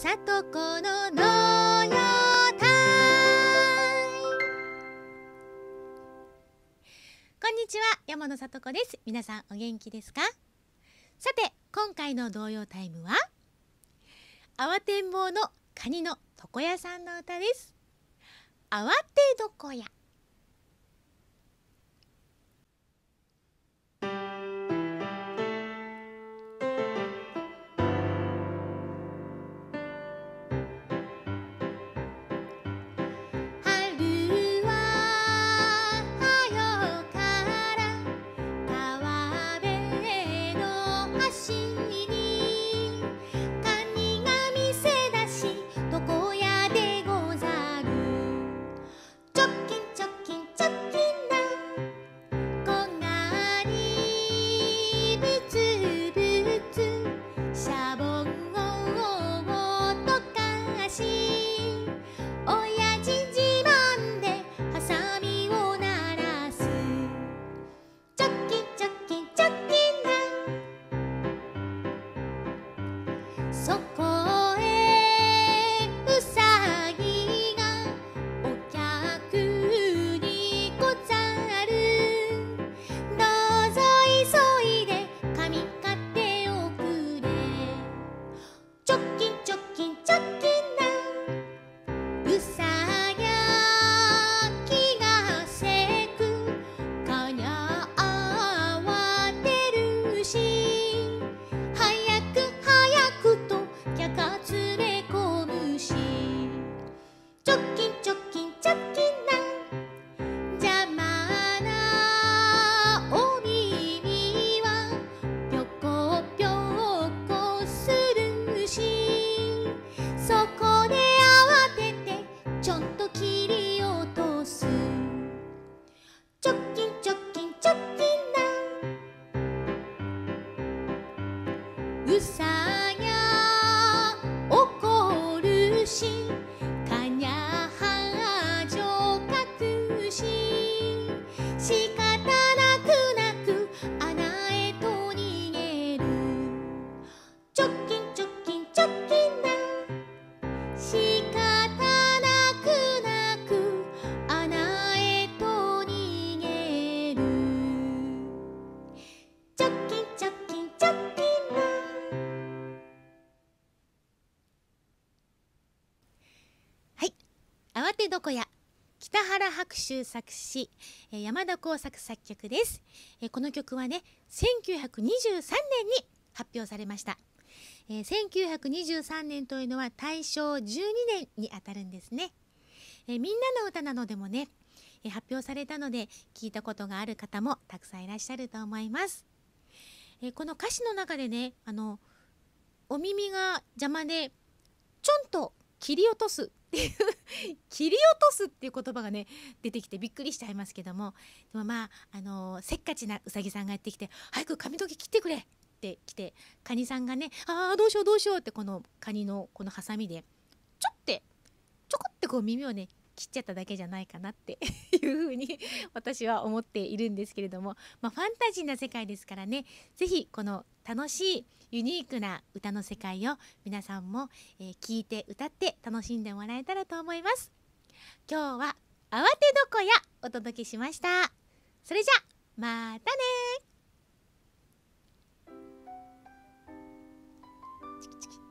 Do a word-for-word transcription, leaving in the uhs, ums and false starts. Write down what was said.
さとこの農業タイム。こんにちは、山野さとこです。皆さんお元気ですか？さて、今回の童謡タイムは慌てんぼうのカニの床屋さんの歌です。慌て床屋。そこへうさぎがお客にござる。どうぞ急いで紙買っておくれ。チョッキンチョッキンチョッキンなうさぎきがせくかにゃ慌てるし。うさぎゃ怒るしかにゃはじょかくし仕方なくなく穴へと逃げる。チョッキンチョッキンチョッキンな仕方なくなく穴へと逃げる。チョッキンチョッキンチョッキン慌て床屋、北原白秋作詞、山田耕作作曲です。この曲はね、せんきゅうひゃくにじゅうさんねんに発表されました。せんきゅうひゃくにじゅうさんねんというのは大正じゅうにねんにあたるんですね。みんなの歌などでもね、発表されたので聞いたことがある方もたくさんいらっしゃると思います。この歌詞の中でね、あのお耳が邪魔でちょんと切り落とすっていう切り落とすっていう言葉がね出てきてびっくりしちゃいますけども、でもまああのせっかちなうさぎさんがやってきて「早く髪の毛切ってくれ」って来て、カニさんがね「ああどうしようどうしよう」ってこのカニのこのハサミでちょってちょこってこう耳をね切っちゃっただけじゃないかなっていうふうに私は思っているんですけれども、まあ、ファンタジーな世界ですからね、ぜひこの楽しいユニークな歌の世界を皆さんも、えー、聞いて歌って楽しんでもらえたらと思います。今日は慌て床屋お届けしました。それじゃまたね。チキチキ